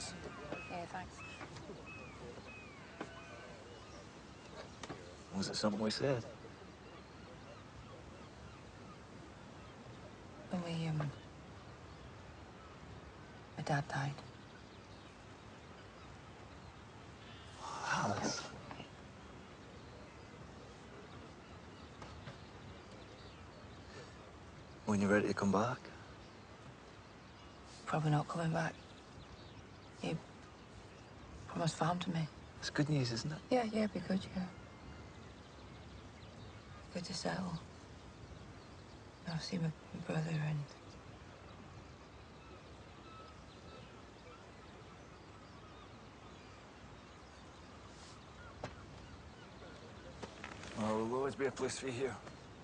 Cheers. Yeah, thanks. Was it something we said? When my dad died. Alice. When you're ready to come back? Probably not coming back. He promised farm to me. It's good news, isn't it? Yeah, it'd be good, yeah. Good to settle. I've seen my brother and... Oh, there'll always be a place for you here.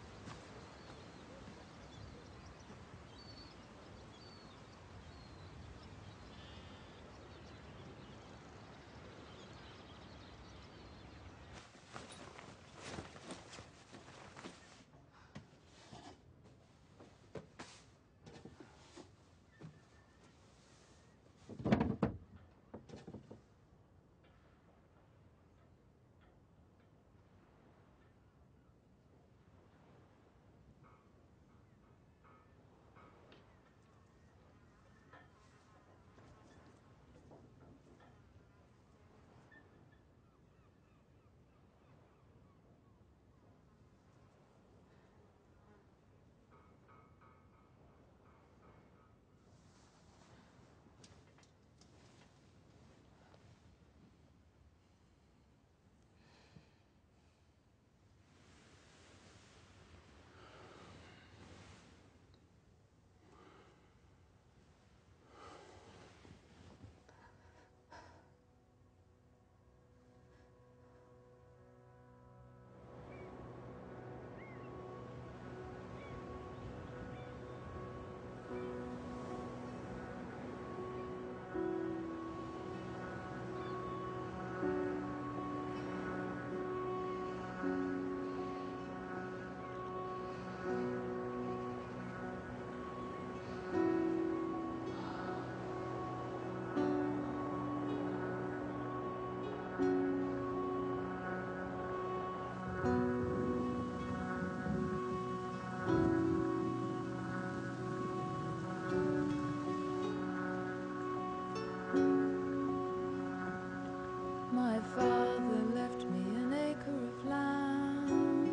My father left me an acre of land.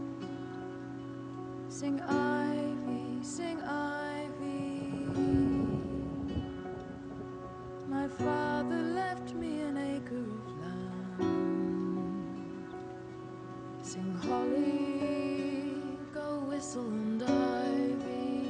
Sing ivy, sing ivy. My father left me an acre of land. Sing holly, go whistle and ivy.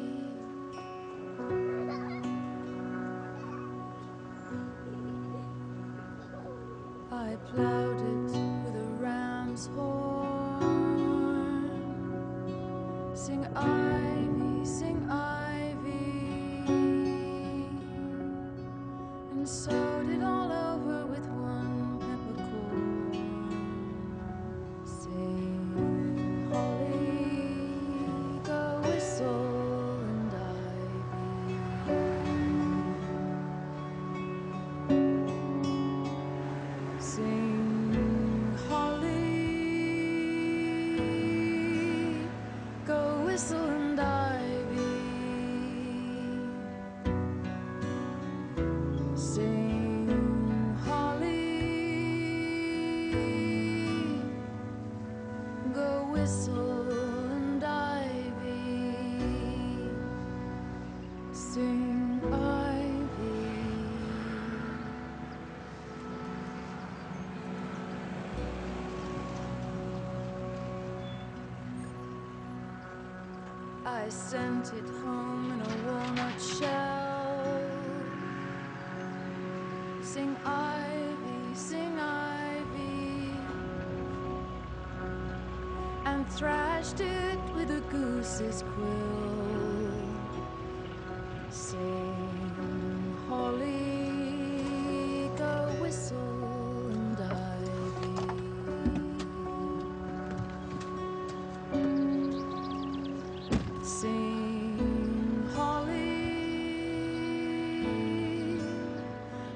I plowed it with a ram's horn. Sing ivy, sing ivy. And sowed it all over with one peppercorn. Sing holly, go whistle and ivy. Sing holly, go whistle and ivy. Sing holly, go whistle and ivy. Sing ivy. I sent it home in a walnut shell. Sing ivy, sing ivy. And thrashed it with a goose's quill. Sing holly, go whistle and ivy. Sing holly,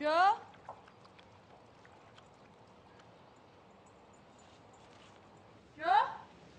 Joe? Joe?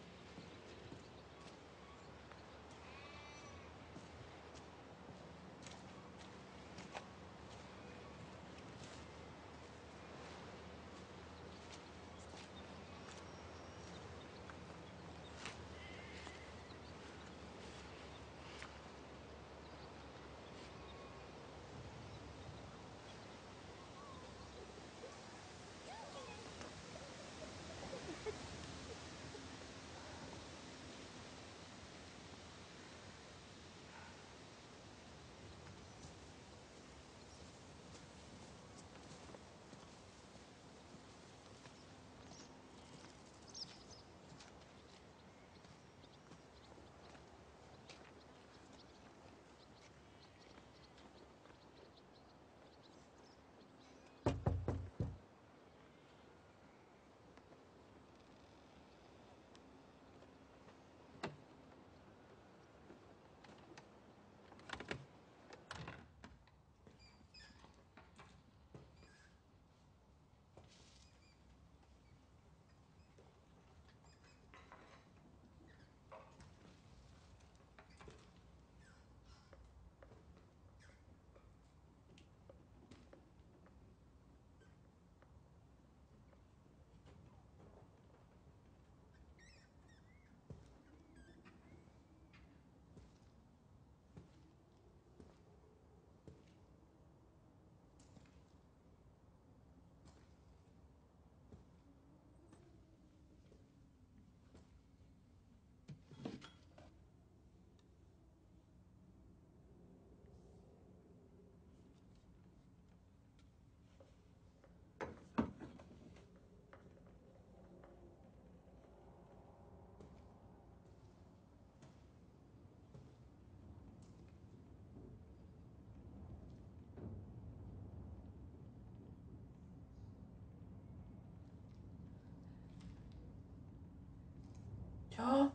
Joe?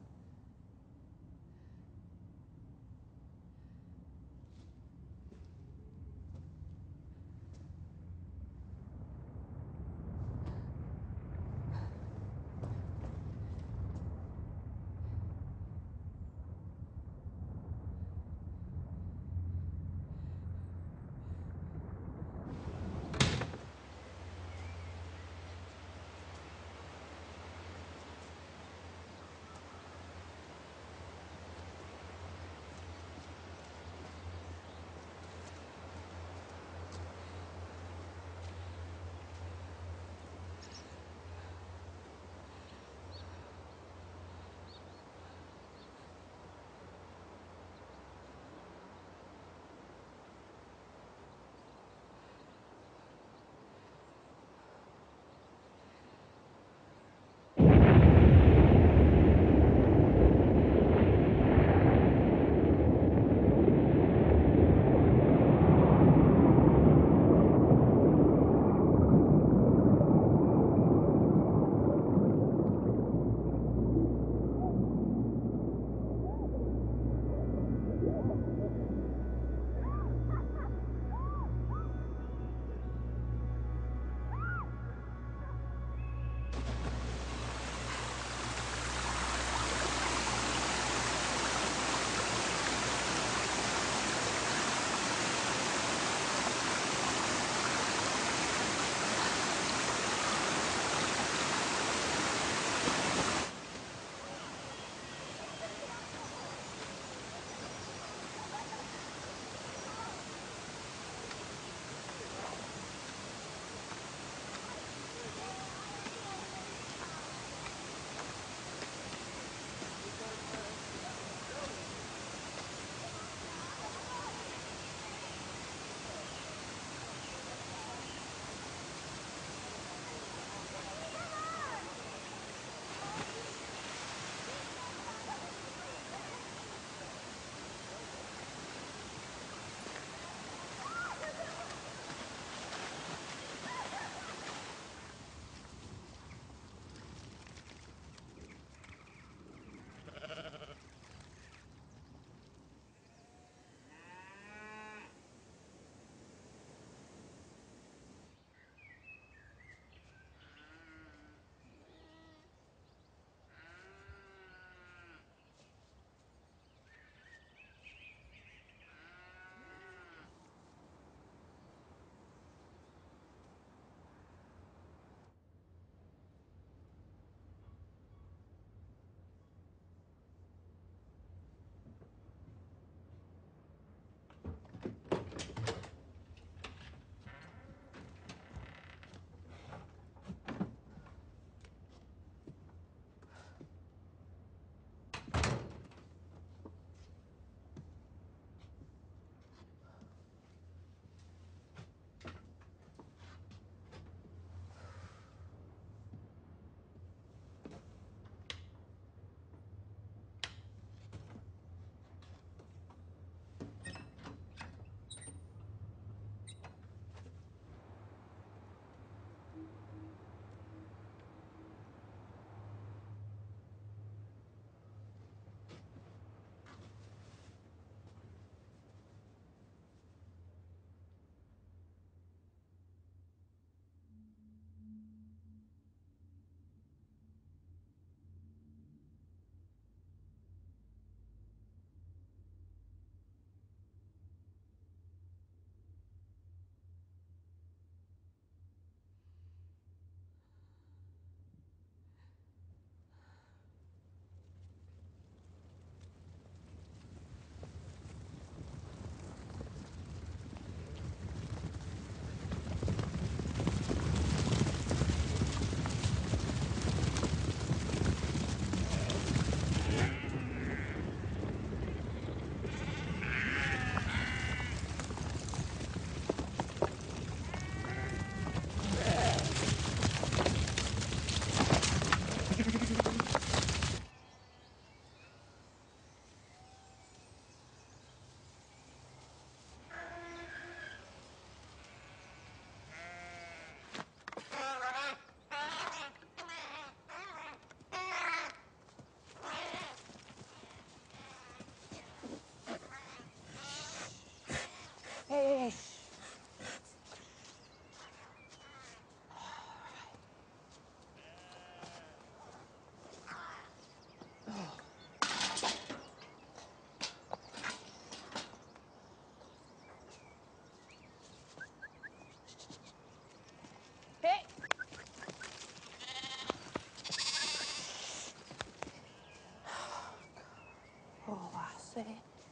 see.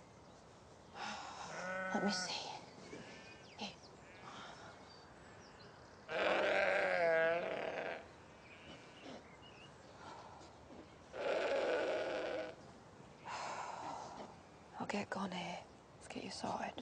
Let me see. Here. I'll get gone here. Let's get you sorted.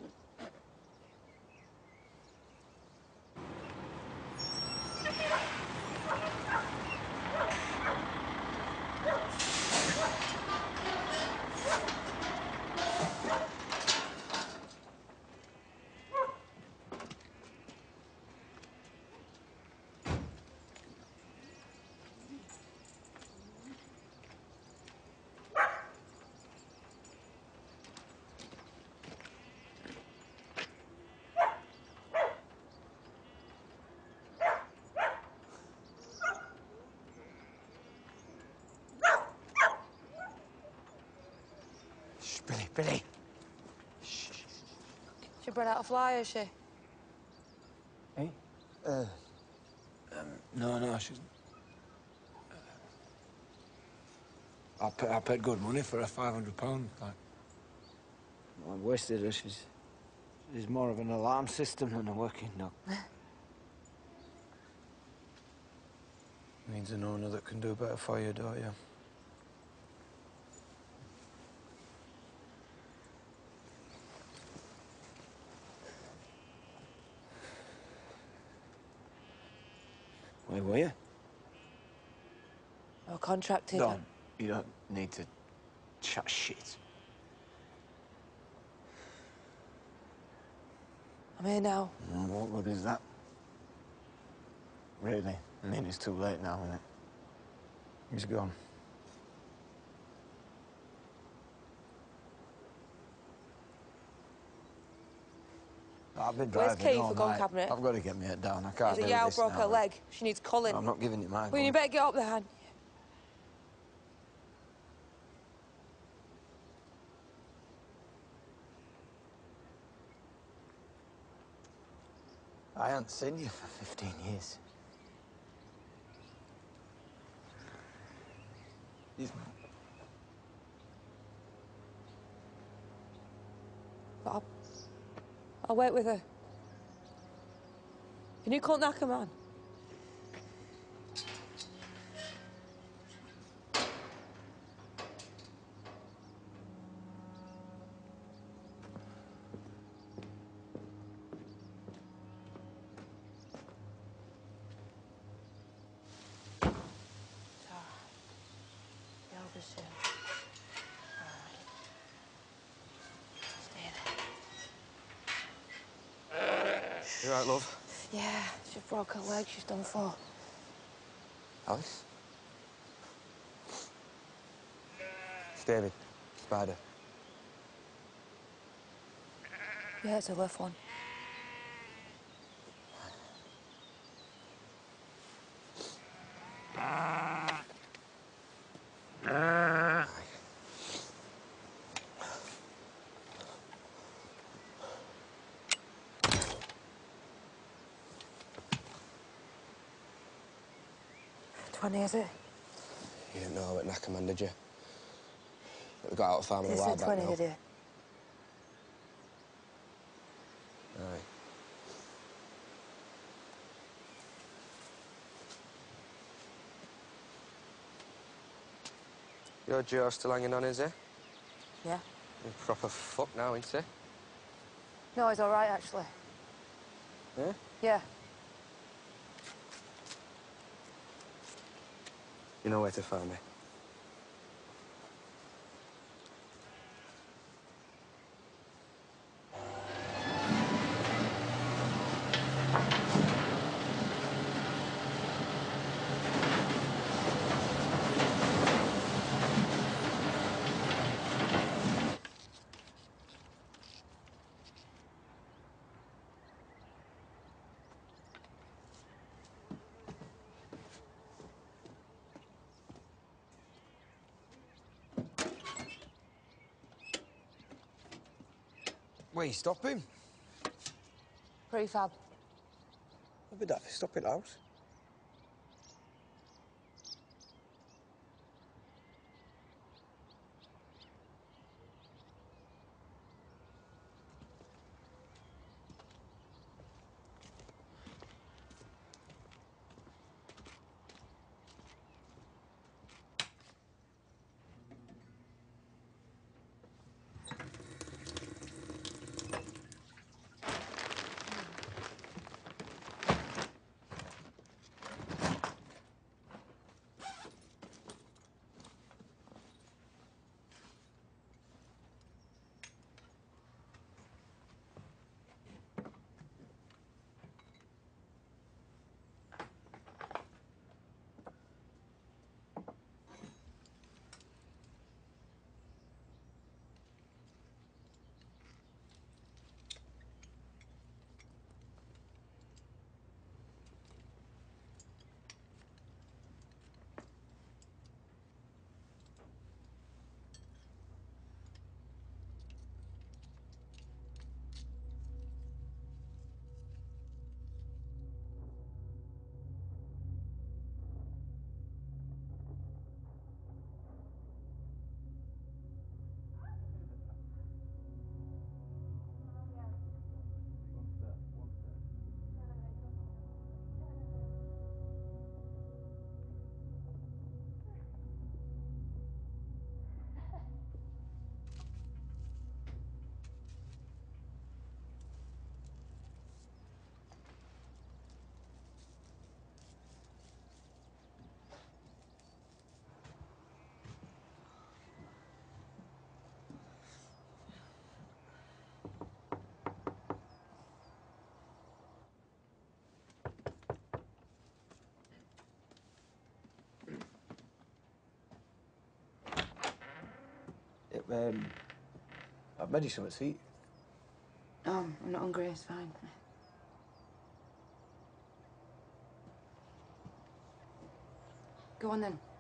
Shh, Billy. She brought out a fly, is she? Hey? No, she's... I paid good money for her, £500, like. I wasted her. She's more of an alarm system than a working dog. Means an owner that can do better for you, don't you? Where were you? We're contracted. Don't. You don't need to chat shit. I'm here now. What good is that? Really? I mean, it's too late now, isn't it? He's gone. I've been driving Where's Keith? all We're going night. cabinet. I've got to get my head down. I can't There's do a yow this broke now. her leg. She needs culling. I'm not giving you mine. Well, you better get up there, Han. I haven't seen you for 15 years. But I'll wait with her. Can you call Knacker, man? Soon. All right. Stay there. You all right, love? Yeah, she broke her leg. She's done for. Alice? It's David. Spider. Yeah, it's a left one. $20, is it? You didn't know about Nackerman, did you? We got out of farm a You while said back 20, now. did you? Aye. Your Joe still hanging on, is he? Yeah. He's proper fuck now, ain't he? No, he's all right, actually. Yeah? Yeah. You know where to find me. Wait, stop him. Prefab. What be that? Stop it, house. I've made you something to eat. No, I'm not hungry, it's fine. Go on then.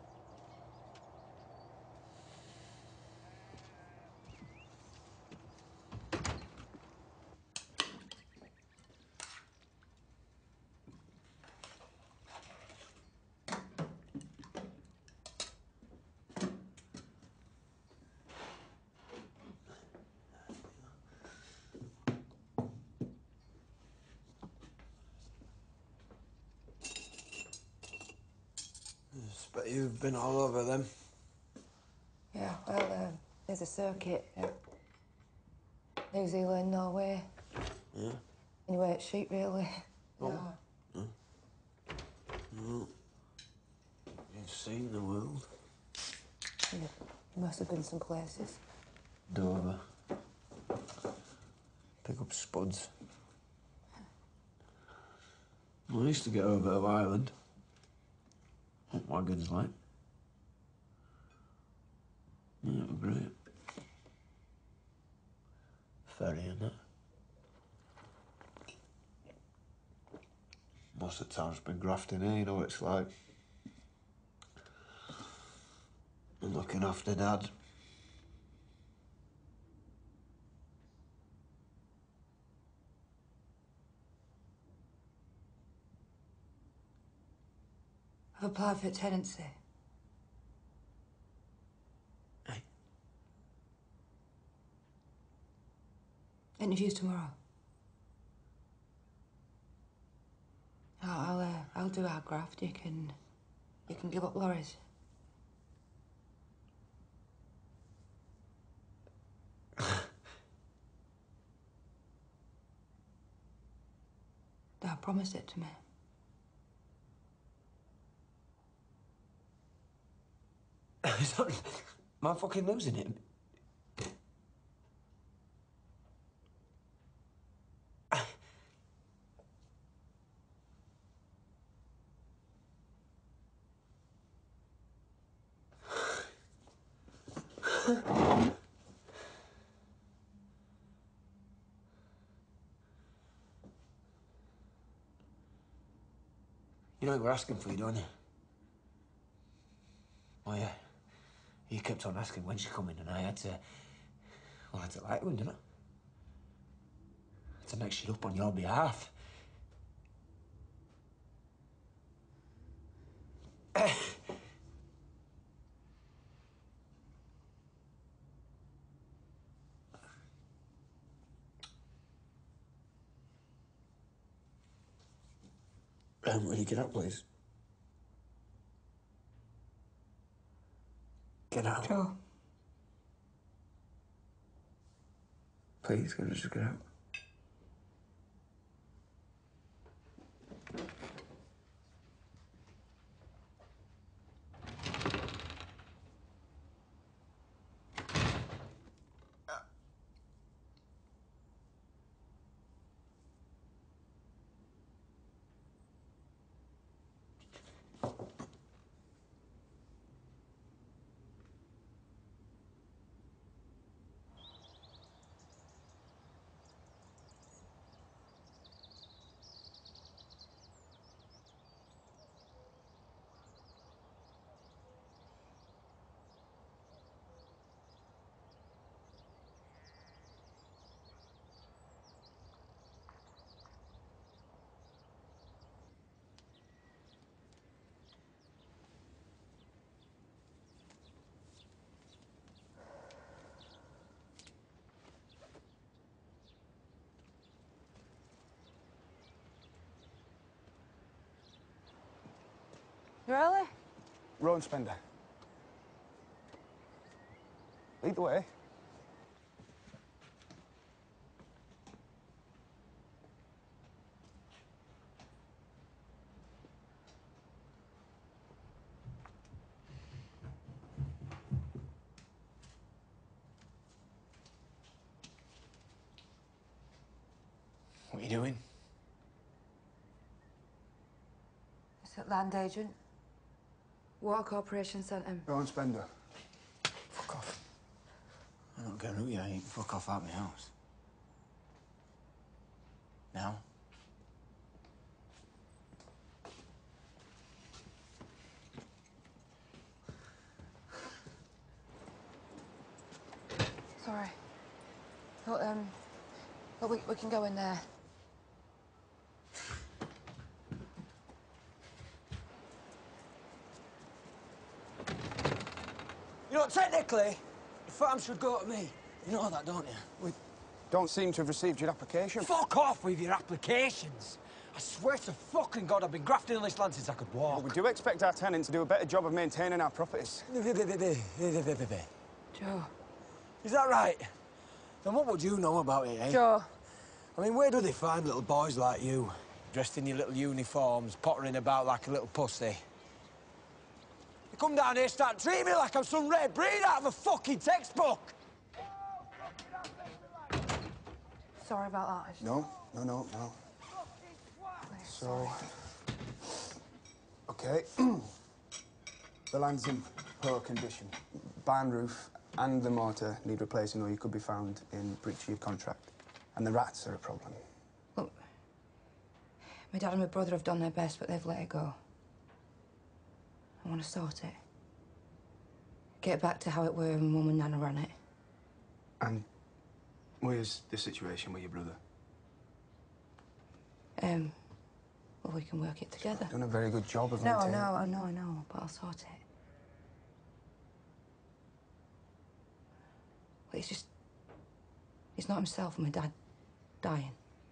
But you've been all over them. Yeah, well, there's a circuit. New Zealand, Norway. Yeah. Anyway, it's sheep, really. Oh. Yeah. Well, you've seen the world. Yeah, you must have been some places. Dover. Pick up spuds. Well, I used to get over to Ireland. What wagons like. Yeah, it was great. Ferry and that. Most of the time it's been grafting, eh? You know what it's like. And looking after Dad. I've applied for tenancy. Hey. Interviews tomorrow. I'll do our graft. You can give up lorries. Dad promised it to me. Sorry, am I fucking losing it? You know we're asking for you, don't you? Oh, yeah. You kept on asking when she's coming, and I had to... Well, I had to lie to him, didn't I? To make shit up on your behalf. Will you get out, please? Get out. Sure. Please, can you just get out? Really? Rowan Spender. Lead the way. What are you doing? Is it land agent? Water Corporation sent him. Rowan Spender. Fuck off. I'm not going to you. You can fuck off out my house. Now? Sorry. But we can go in there. You know, technically, the farm should go to me. You know that, don't you? We don't seem to have received your application. Fuck off with your applications. I swear to fucking God, I've been grafting on this land since I could walk. Well, we do expect our tenants to do a better job of maintaining our properties. Joe. Is that right? Then what would you know about it, eh? Joe. I mean, where do they find little boys like you, dressed in your little uniforms, pottering about like a little pussy? You come down here, start treating me like I'm some rare breed out of a fucking textbook! Sorry about that. No. So... OK. The land's in poor condition. Barn roof and the mortar need replacing, or you could be found in breach of your contract. And the rats are a problem. Look, my dad and my brother have done their best, but they've let it go. I want to sort it. Get back to how it were when Mum and Nana ran it. And where's the situation with your brother? Well, we can work it together. Done a very good job of No, maintaining... I know, but I'll sort it. Well, it's just... It's not himself and my dad dying.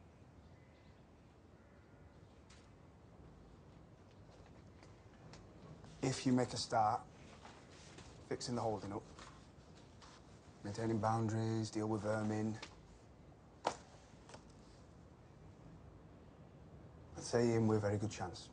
If you make a start, fixing the holding up, maintaining boundaries, deal with vermin, I'd say you're in with a very good chance.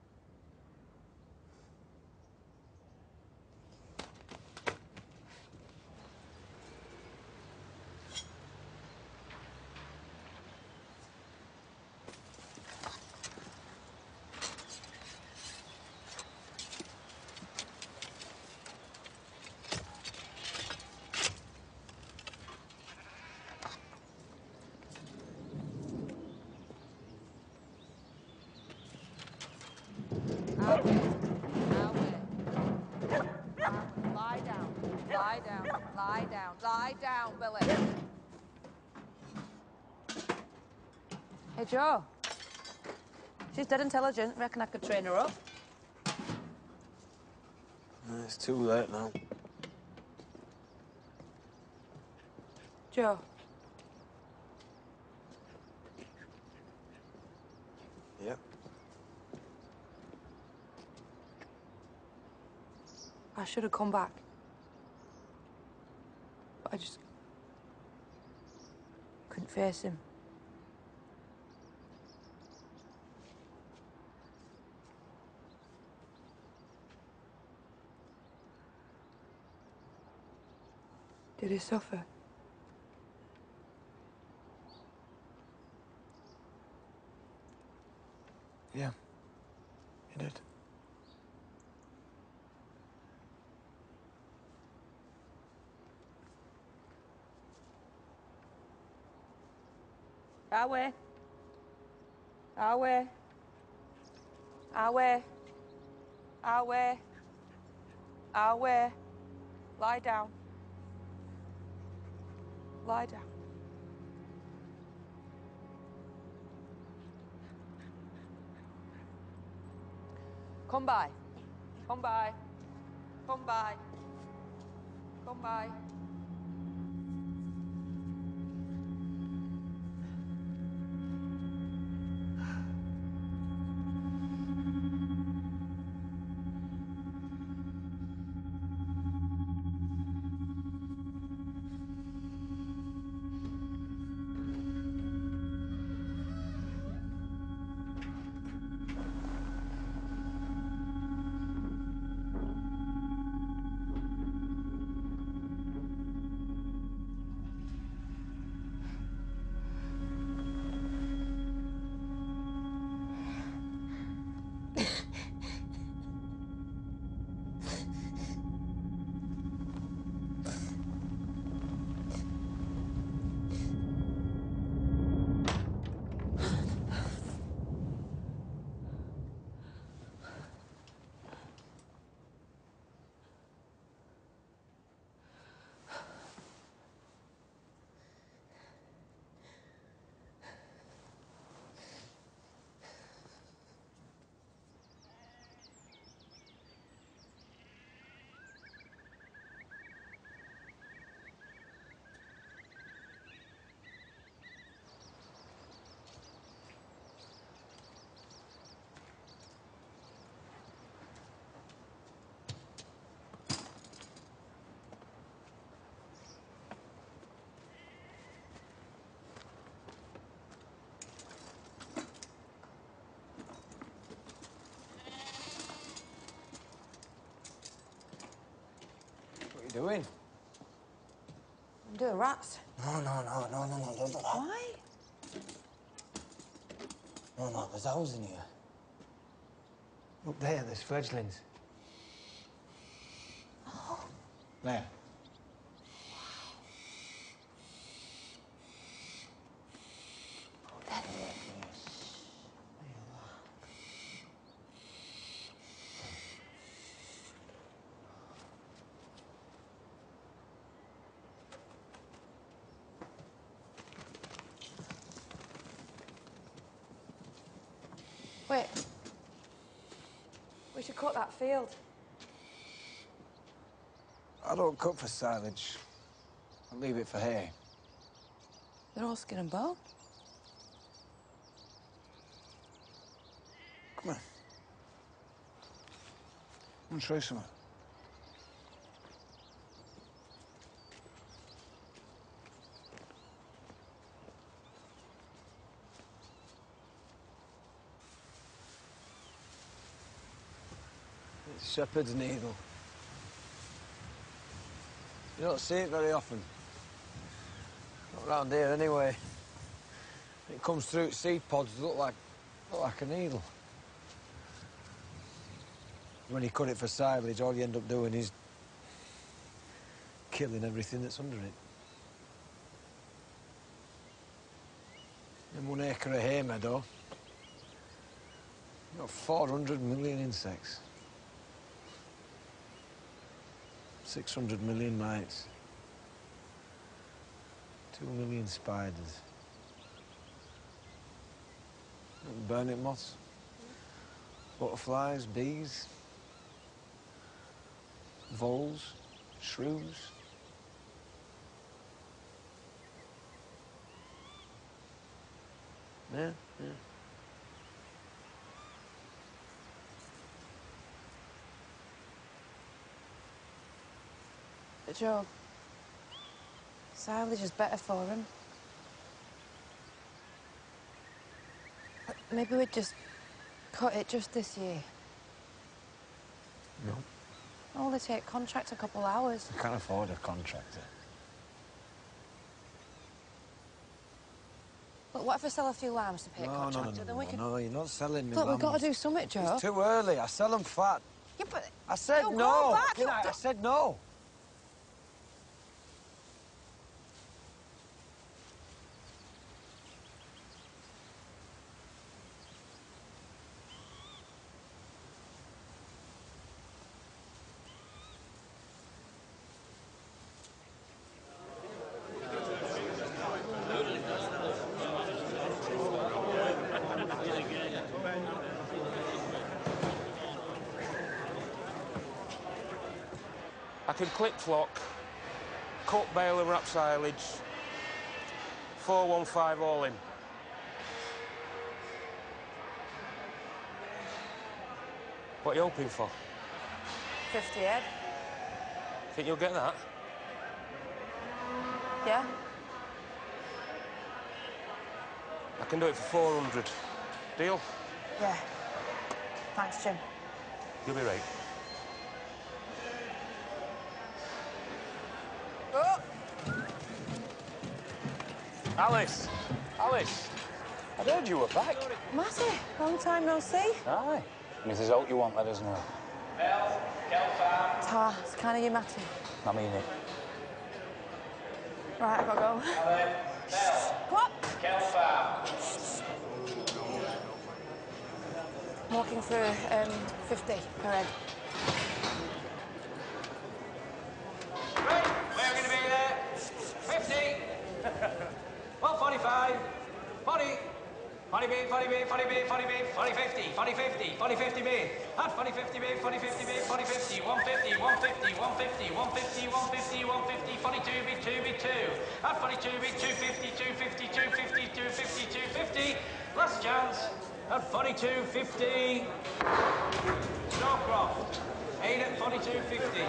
Lie down, Billy. Hey, Joe. She's dead intelligent. Reckon I could train her up. It's too late now. Joe. Yep. I should have come back. But I just couldn't face him. Did he suffer? Yeah, he did. Awe. Awe. Awe. Awe. Awe. Lie down. Lie down. Come by. Come by. Come by. Come by. you doing? Do the rats. No, don't do that. Why? No, there's owls in here. Up there, there's fledglings. Oh. There. Wait. We should cut that field. I don't cut for silage. I leave it for hay. They're all skin and bone. Come on. I'm show you something. It's shepherd's needle. You don't see it very often. Not around here, anyway. It comes through its seed pods, look like a needle. When you cut it for silage, all you end up doing is killing everything that's under it. In 1 acre of hay meadow, you've got 400 million insects. 600 million mites. 2 million spiders. Burnet moths. Butterflies, bees. Voles, shrews. Yeah. But Joe, silage is better for him. Maybe we'd just cut it just this year. No. Oh, they take contract a couple hours. I can't afford a contractor. But what if I sell a few lambs to pay a contractor? Then we can... No, you're not selling me Look, lambs. we've got to do something, Joe. It's too early. I sell them fat. Yeah, but... I said You'll no. go back. Didn't I said no. I can clip flock, cut bale and wrap silage, 415 all in. What are you hoping for? 50 head. Think you'll get that? Yeah? I can do it for 400. Deal? Yeah. Thanks, Jim. You'll be right. Oh! Alice! Alice! I heard you were back. Matty, long time no see. Aye. Mrs. Holt, you won't let us know. Ta, it's kind of you, Matty. I mean it. Right, I've got to go. Come on. I'm looking for 50 per head. Right, we're going to be there. 50. 145. 40. 40 bid, 40 bid, 40 bid, 40 bid, 40 50, 40 50, 40 50 bid. At 40 50 bid, 40 50 bid, 40 50, 150, 150, 150, 150, 150, 150, 42 bid, 2 bid, 2. At 42 bid, 250, 250, 250, 250, 250. Last chance. At 42.50. Snowcroft. 8 at 42.50.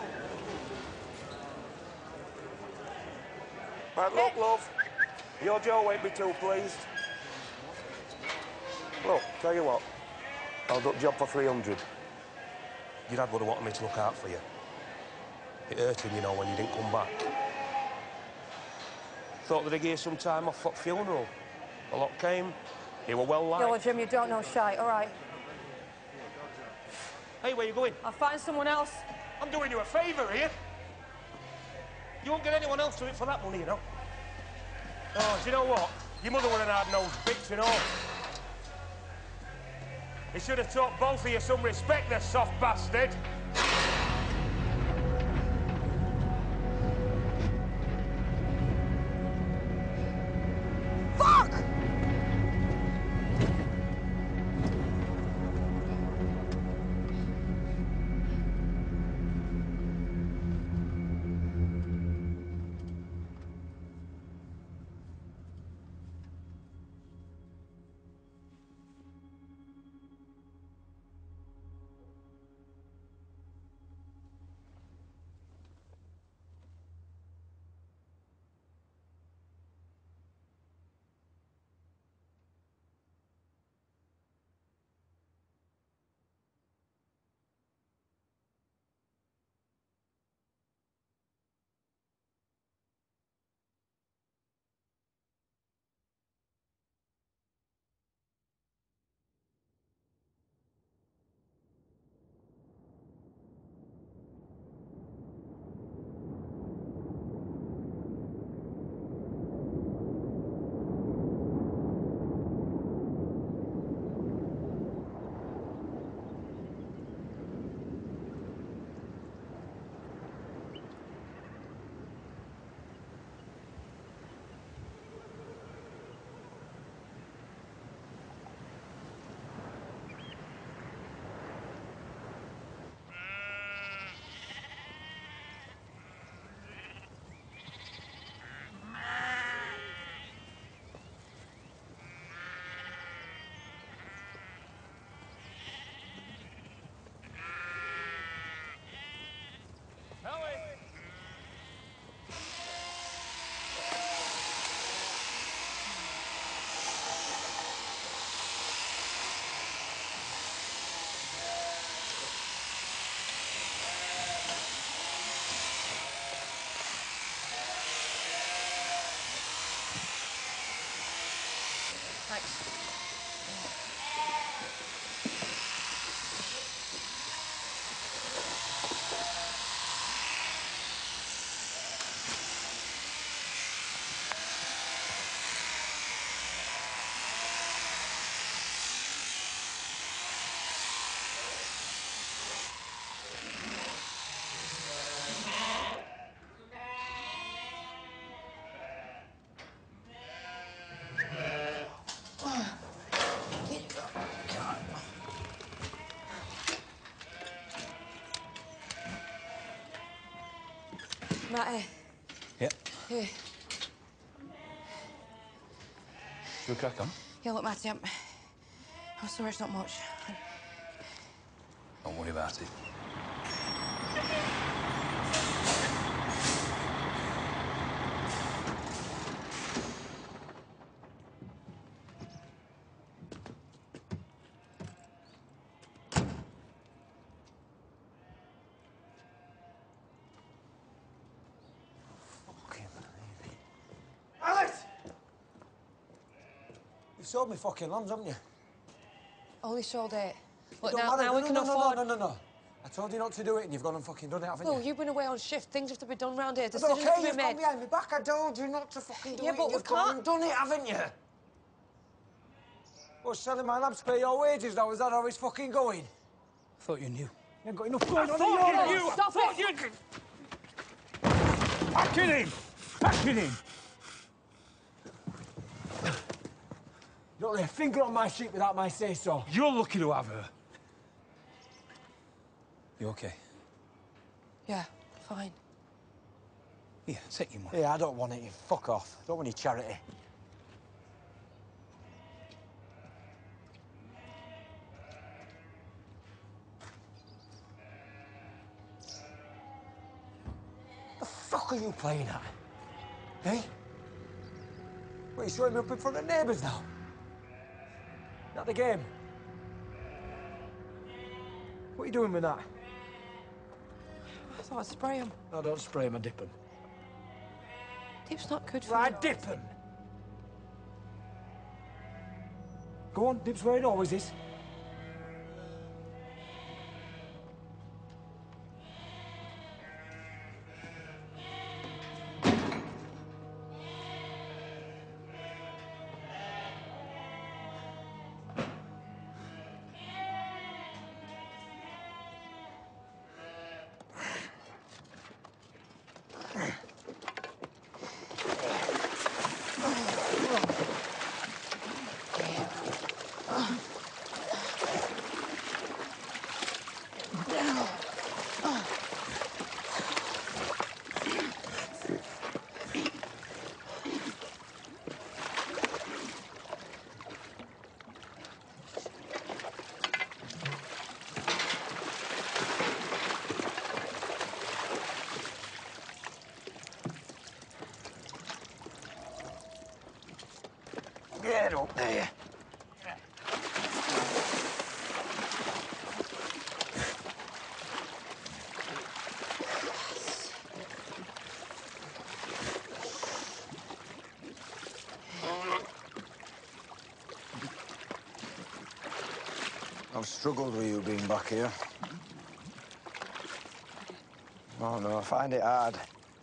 Right, look, love. Your Joe won't be too pleased. Look, tell you what. I'll do the job for 300. Your dad would have wanted me to look out for you. It hurting, you know, when you didn't come back. Thought that I'd give some time off for the funeral. A lot came. They were well liked. Yeah, well, Jim, you don't know shite, all right? Hey, where you going? I'll find someone else. I'm doing you a favour here. You won't get anyone else to it for that money, you know. Oh, do you know what? Your mother would have had no bitch, you know. You should have taught both of you some respect, the soft bastard. Fuck! Matty. Yeah. Here. Should we crack on? Yeah, look, Matty, I'm sorry it's not much. Don't worry about it. Alex! You've sold me fucking lambs, haven't you? Only sold 8. Look, Don't now, matter. now we can afford... No. I told you not to do it and you've gone and fucking done it, haven't Well, you? you've been away on shift. Things have to be done round here. It's Decisions have okay, to you've be gone made. behind my back. I told you not to fucking do Yeah, it. but and we you've gone can't... and done it, haven't you? Well, selling my lambs to pay your wages now, is that how it's fucking going? I thought you knew. You ain't got enough going on in thought your you knew. life. Stop it! Pack it in! Pack it in! Don't lay a finger on my sheep without my say-so. You're lucky to have her. You okay? Yeah, fine. Here, take your money. Yeah, I don't want it, you fuck off. I don't want your charity. The fuck are you playing at? Eh? What, are you showing me up in front of neighbours now? Is that the game? What are you doing with that? I thought I'd spray them. No, don't spray him, I dip him. Dip's not good for Right, you. dip him! Go on, dip's where it always is. Get up there. I've struggled with you being back here. Oh, no, I find it hard.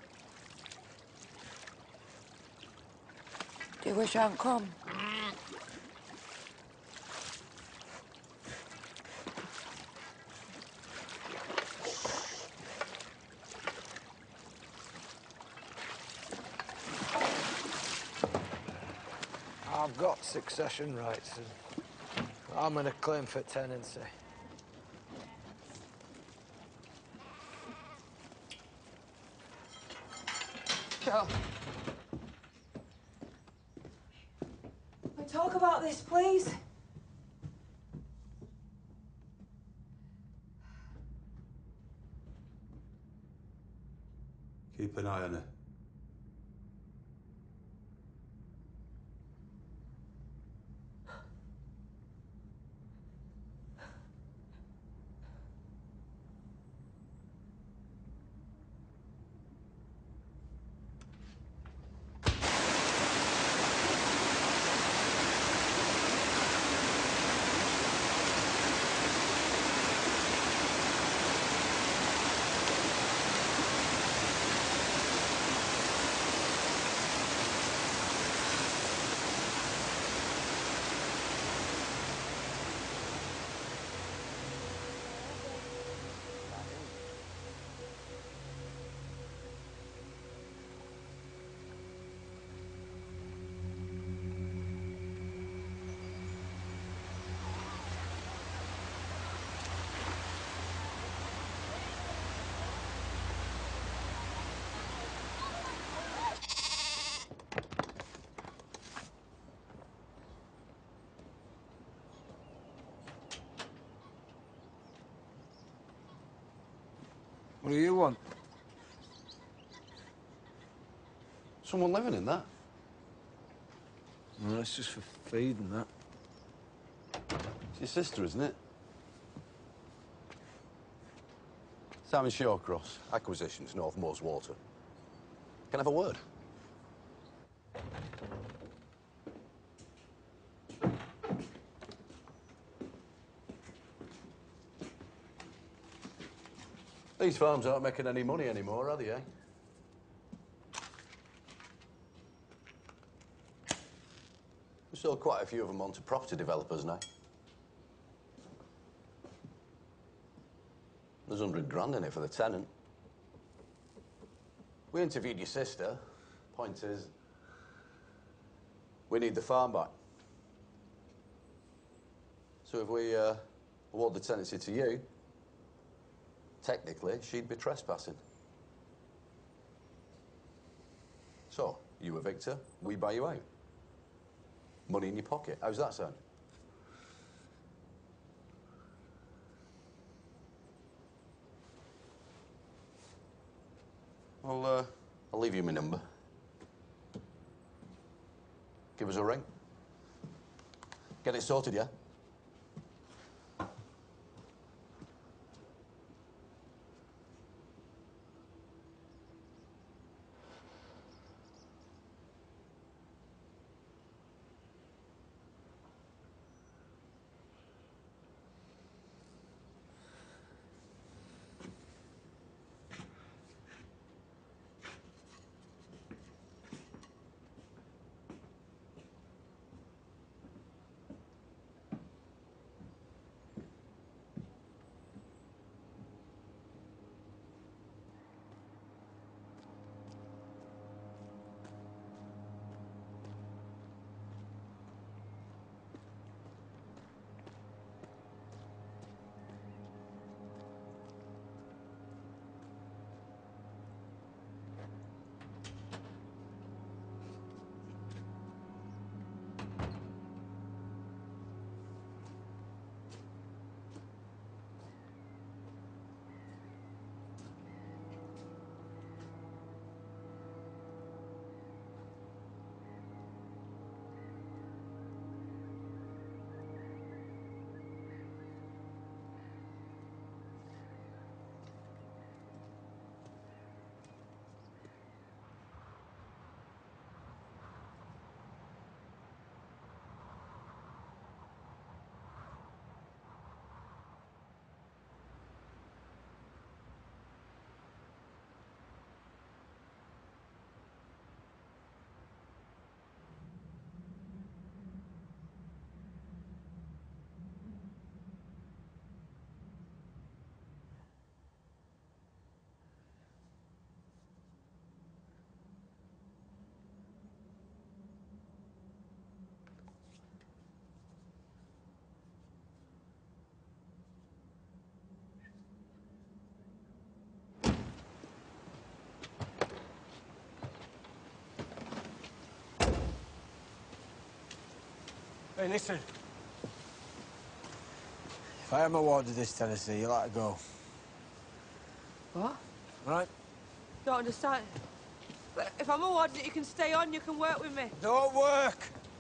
Do you wish I hadn't come? I've got succession rights and I'm going to claim for tenancy. Joe. We talk about this, please. Keep an eye on her. What do you want? Someone living in that? No, it's just for feeding that. It's your sister, isn't it? Simon Shawcross, Acquisitions, North Moors Water. Can I have a word? These farms aren't making any money anymore, are they, eh? We sold quite a few of them on to property developers now. There's 100 grand in it for the tenant. We interviewed your sister. Point is, we need the farm back. So if we award the tenancy to you, technically, she'd be trespassing. So, you a victor, we buy you out. Money in your pocket. How's that sound? Well, I'll leave you my number. Give us a ring. Get it sorted, yeah? Hey, listen. If I am awarded this Tennessee, you'll have to go. What? Right? Don't understand. But if I'm awarded it, you can stay on, you can work with me. Don't work!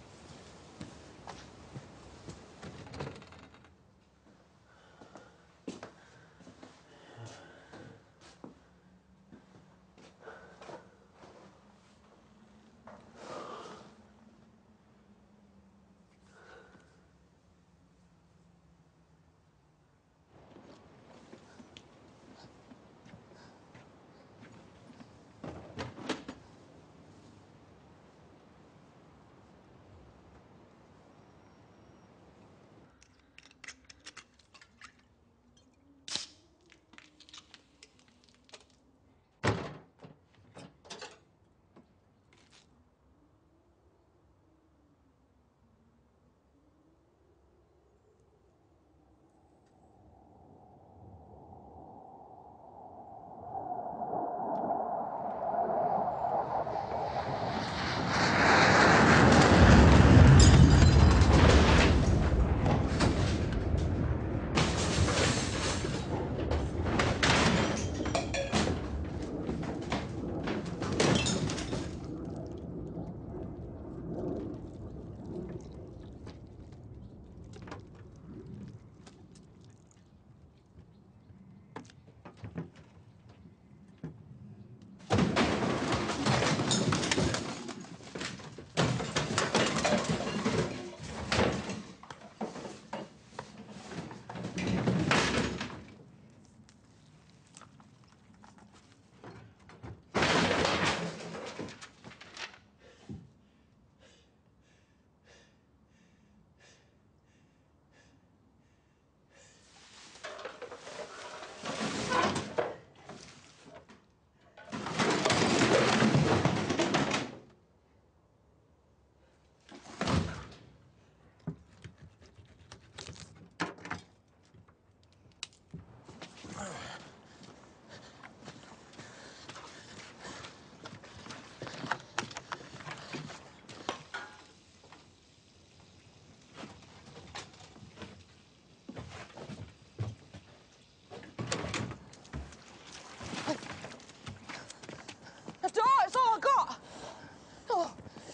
A door, it's all I got. Oh.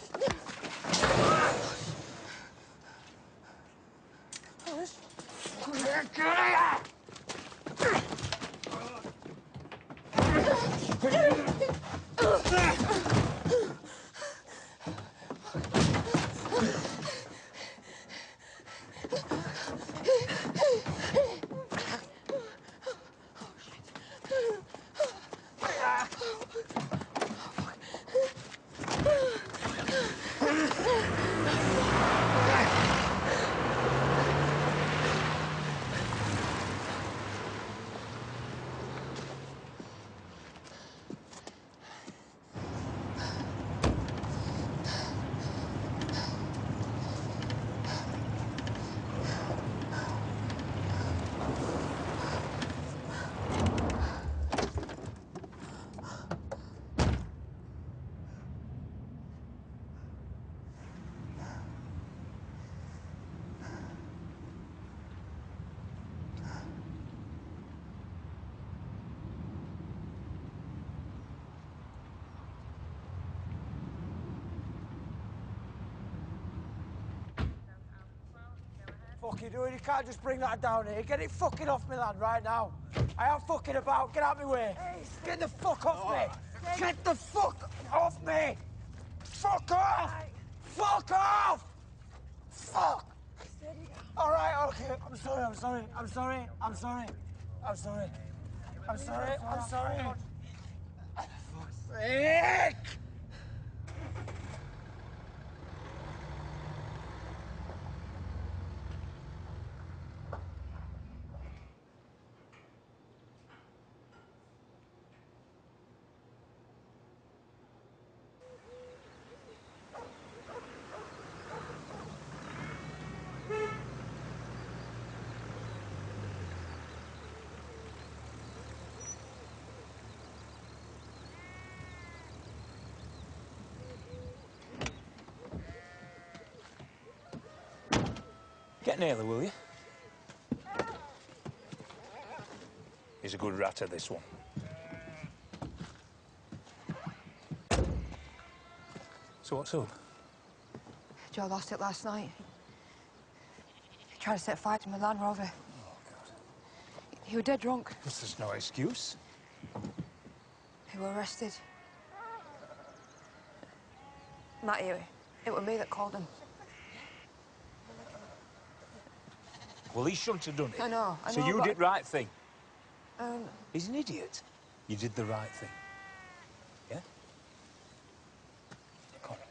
Fuck you doing? You can't just bring that down here. Get it fucking off me, lad, right now. I am fucking about. Get out of my way. Get the fuck off me. Get the fuck off me. Fuck off. Fuck off. Fuck. All right, okay. I'm sorry. I'm sorry. I'm sorry. I'm sorry. I'm sorry. I'm sorry. I'm sorry. Fuck's sake. Get Naylor, will you? He's a good ratter, this one. So what's up? Joe lost it last night. He tried to set fire to my Land Rover. Oh, God. He was dead drunk. There's no excuse. He was arrested. Matty, it was me that called him. Well, he shouldn't have done it. I know, So you did right thing. Um... He's an idiot. You did the right thing. Yeah? Come on.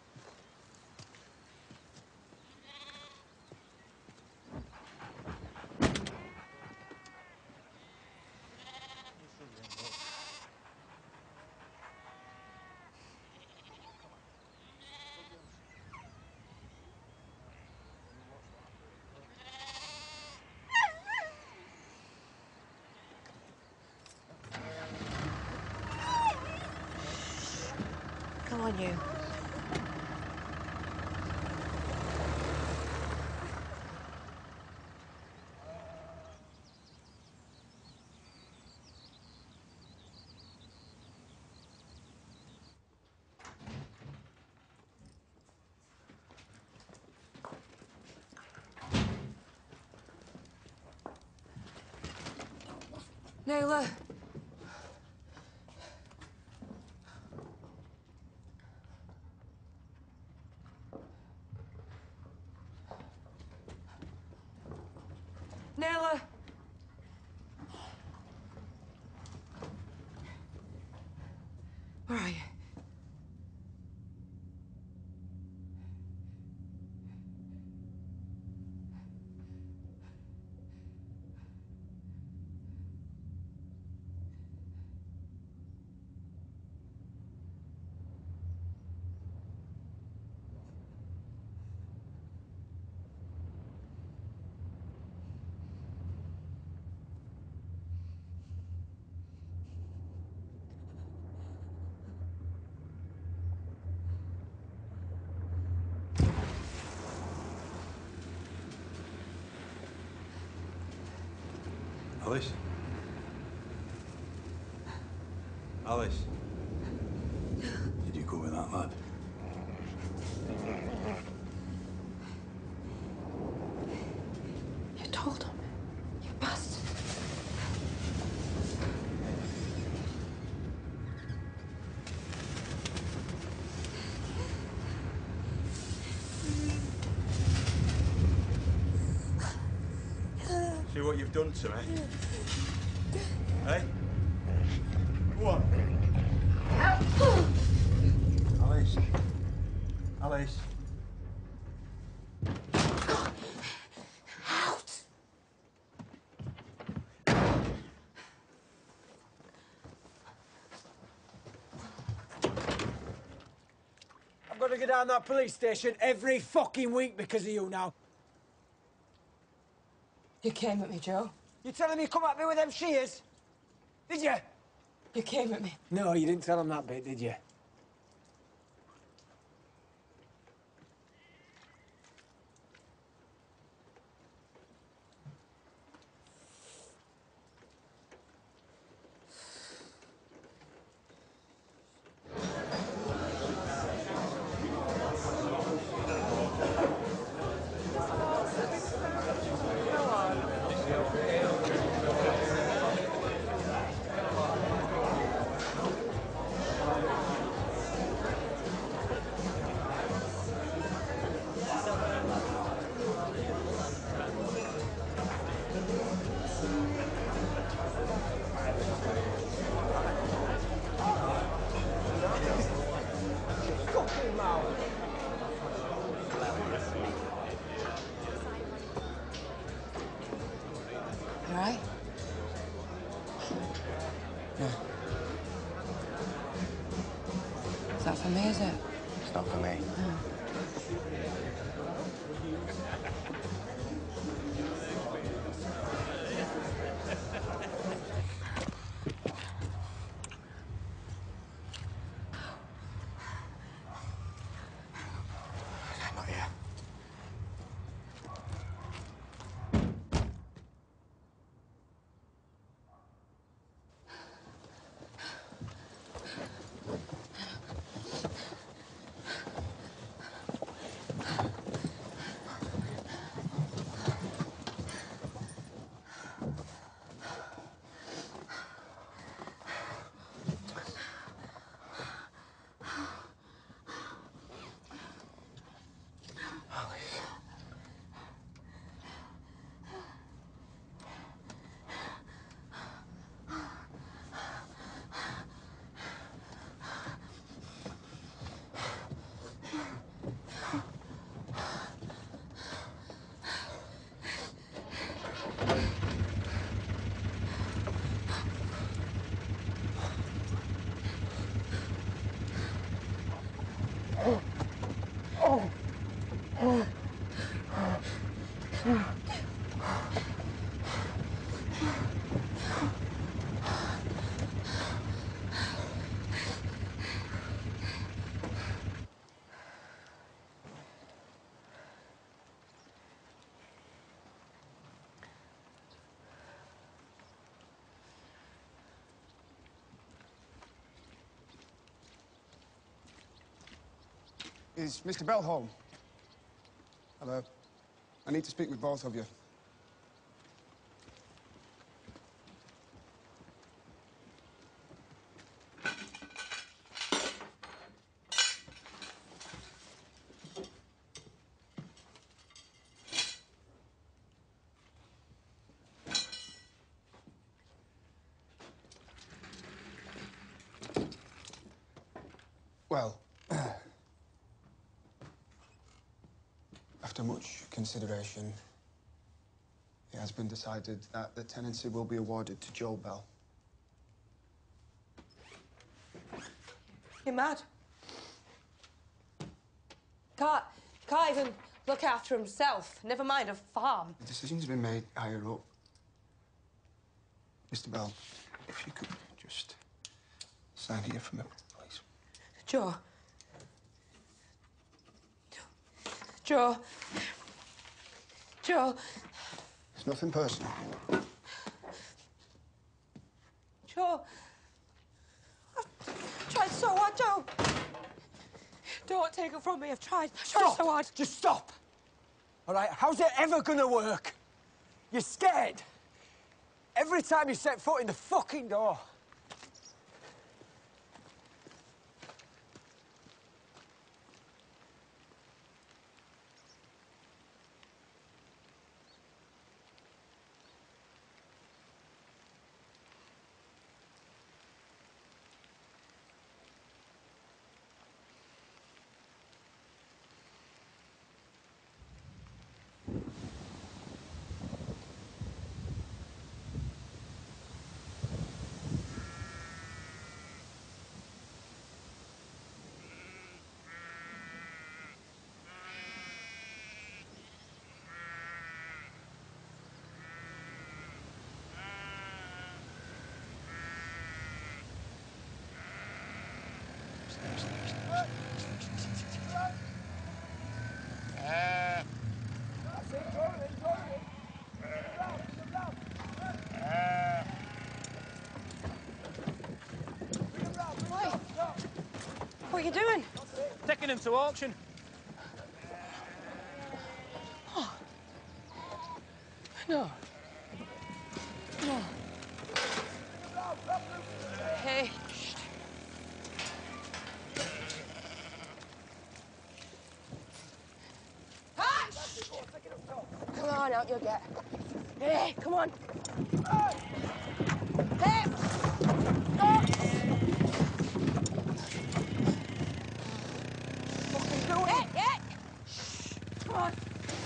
Come on, you. Naylor. Naylor. Where are you? Alice? Alice? Did you go with that lad? You told him. You bastard. See what you've done to me? Hey? Go on. Alice. Alice. Out! I've got to go down that police station every fucking week because of you now. You came at me, Joe. You telling me you come at me with them shears? Did you? You came at me. No, you didn't tell them that bit, did you? You right? Yeah. Is that for me, is it? It's not for me. Not yet. Is Mr. Bell home? Hello. I need to speak with both of you. Well, after much consideration, it has been decided that the tenancy will be awarded to Joe Bell. You're mad. Can't even look after himself, never mind a farm. The decision's been made higher up. Mr. Bell, if you could just sign here for me, please. Joe. Joe. Joe. It's nothing personal. Joe. I've tried so hard, Joe. Don't take it from me. I've tried so hard. Just stop. All right? How's it ever gonna work? You're scared. Every time you set foot in the fucking door. What are you doing? Taking him to auction. Oh. No. No. Hey. Shh. Ah! Shh. Come on, out you'll get. Hey, come on. Hey! Stop! Fucking do it! Hey, hey! Shh. Come on.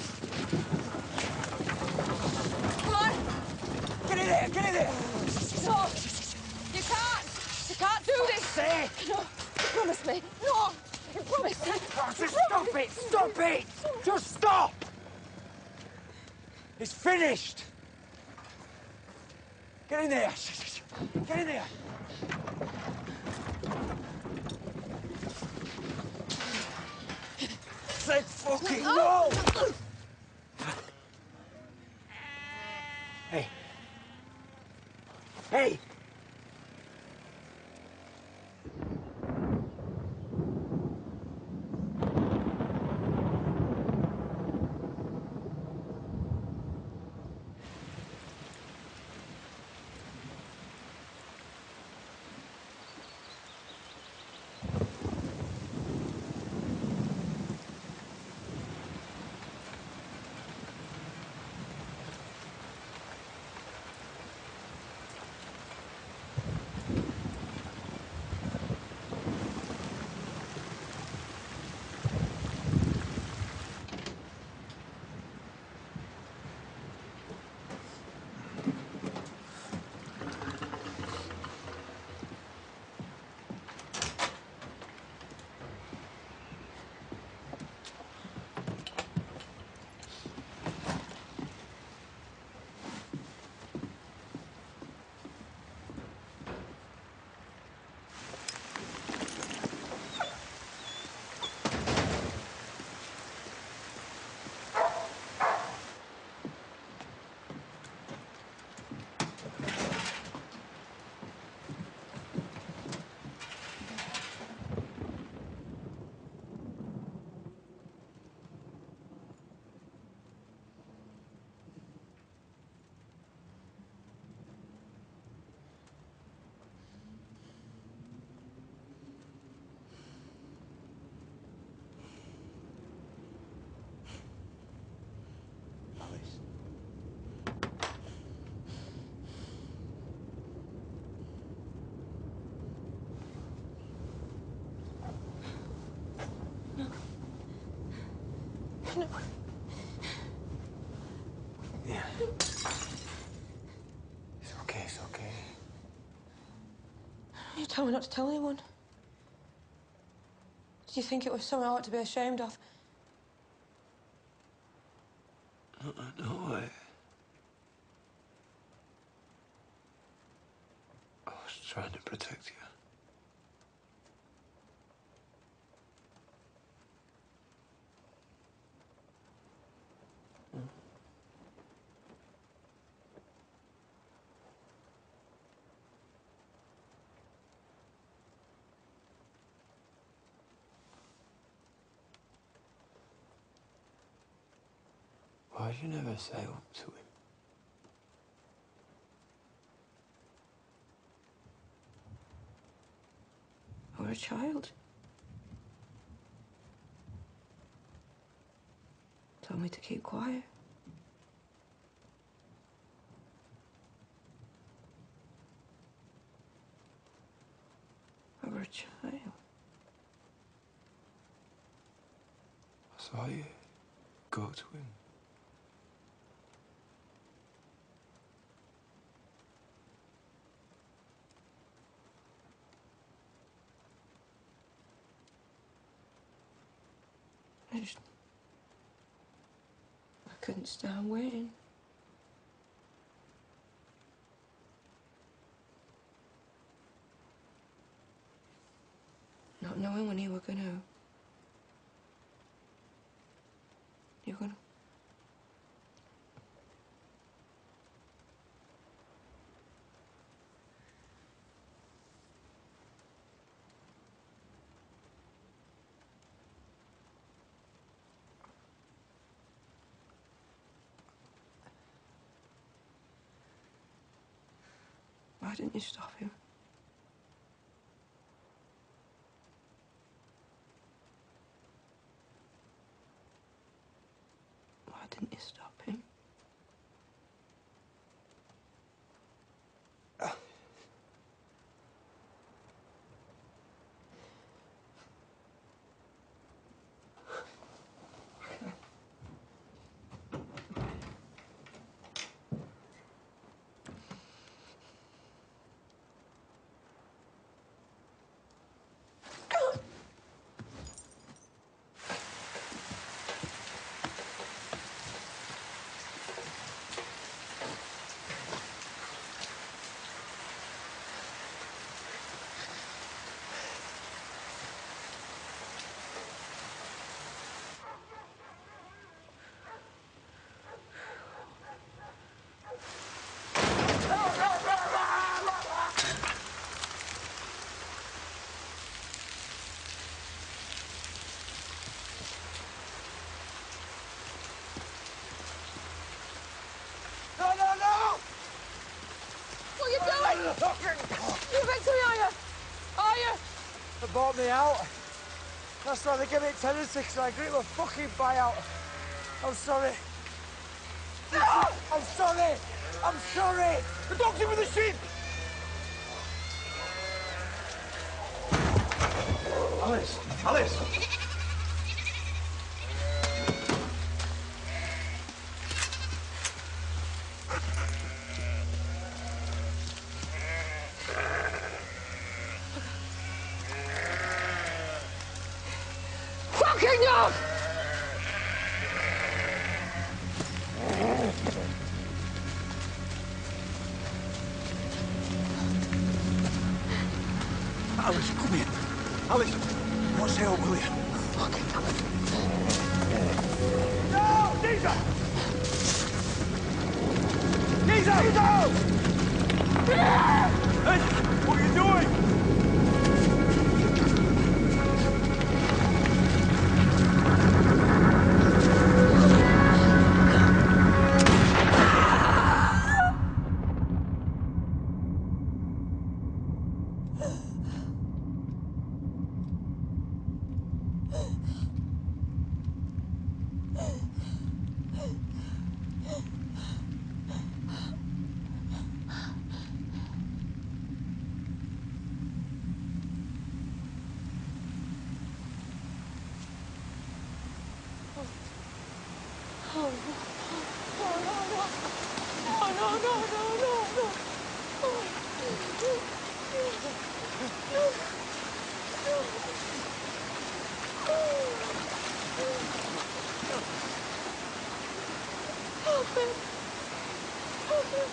Come on! Get in there! Get in there! No! You can't! You can't do this! Say! No! You promise me! No! You promise me! Just stop it! Stop it! Just stop! It's finished! Get in there! Get in there! Say fucking no! Hey. Hey! No. Yeah. It's okay, it's okay. You told me not to tell anyone. Did you think it was something I ought to be ashamed of? No, I was trying to protect you. Why'd you never say up to him? I was a child. Told me to keep quiet. I was a child. I saw you go to him. I couldn't stand waiting. Not knowing when you were gonna... You're gonna... Why didn't you stop him? Why didn't you stop him? You Victor, are you? Are you? They bought me out. That's why they give me tenancy, because I agreed to a fucking buyout. I'm sorry. No! I'm sorry! I'm sorry! The dog's in with the sheep! Alice! Alice! Fucking dog! Alice, come here. Alice, what's the hell, will you? Fucking Alice. No! Geezer! Geezer! Hey, what are you doing? Oh, no, no, no. Oh, no, no, no, no, no. Oh, no. No. Oh, Ben. Oh, Ben.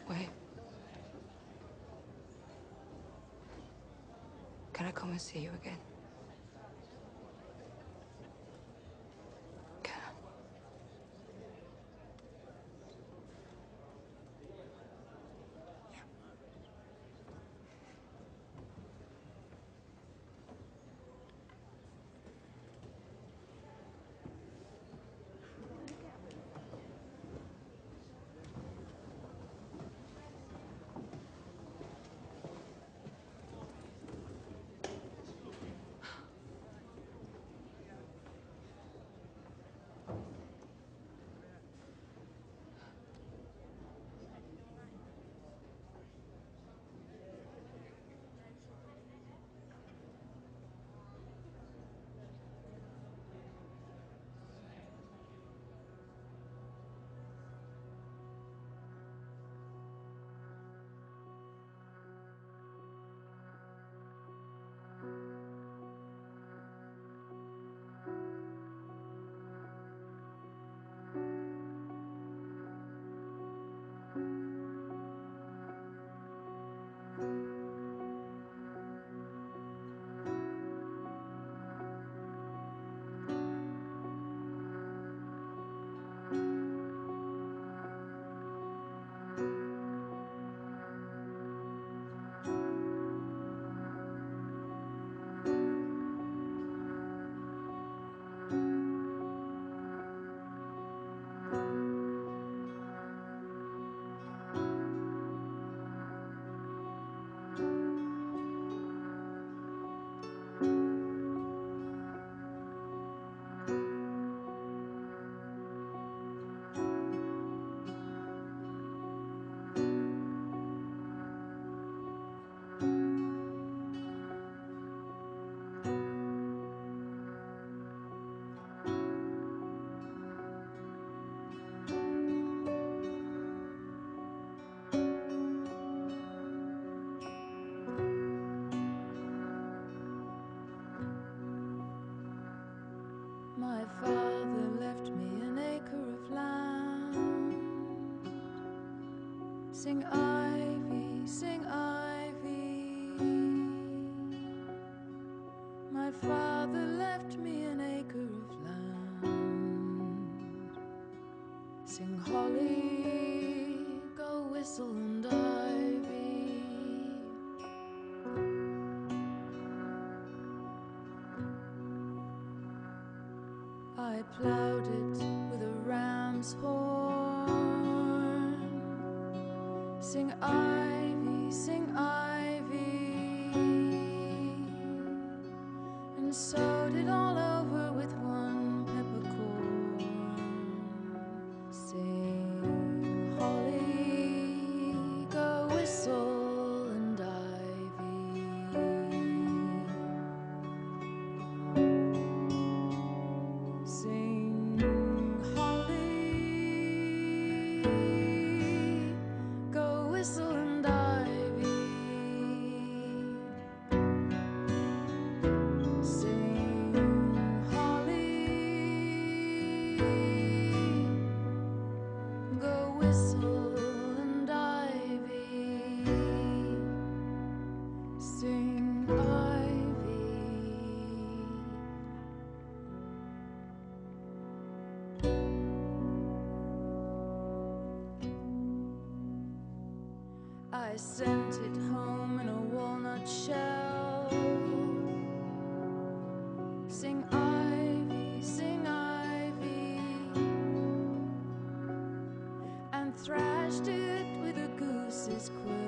Wait. Can I come and see you again? Can I? My father left me an acre of land. Sing ivy, sing ivy. My father left me an acre of land. Sing holly, go whistle and ivy. I plowed it with a ram's horn. Sing ivy, sing ivy. And sowed it all over with one peppercorn. Sing holly, go whistle and ivy. Sing holly, go whistle and ivy. Sing holly, go whistle and ivy. Sing ivy. I sent it home in a walnut shell. Sing ivy, sing ivy. And thrashed it with a goose's quill.